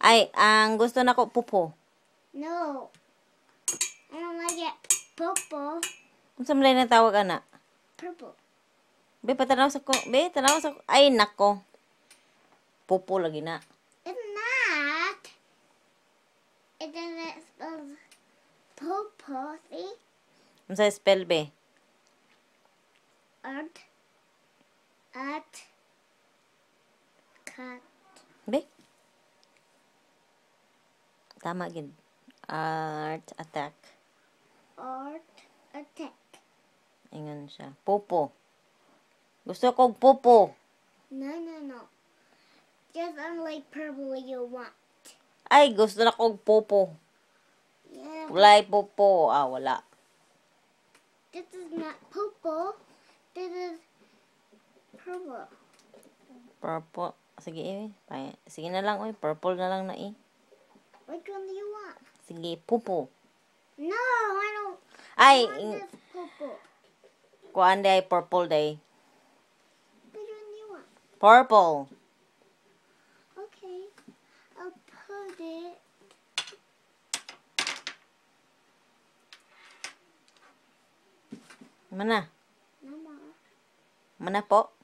Ay, ang gusto na ko, pupo. No. I don't like it. Purple. Kung sa malay na tawag, ana? Purple. Be, patanaw sa ko. Be, tanaw sa ko. Ay, nako. Pupo lagi na. It's not. It doesn't spell purple. See? Ano sa spell, be? Art. At. Cut. Be? Tama, gid. Art attack. Art. Attack. Ingon siya. Pupo. Gusto ko pupo. No. Just unlike purple you want. Ay, gusto na ko pupo. Yeah. Walay pupo. Ah, wala. This is not purple. This is purple. Purple. Sige, sige na lang, purple na lang na, Which one do you want? Sige, pupo. No, I don't Ay, want this purple. kuan day, purple day. Which one do you want? Purple. Okay, I'll put it. Mana? Mama. Mana po?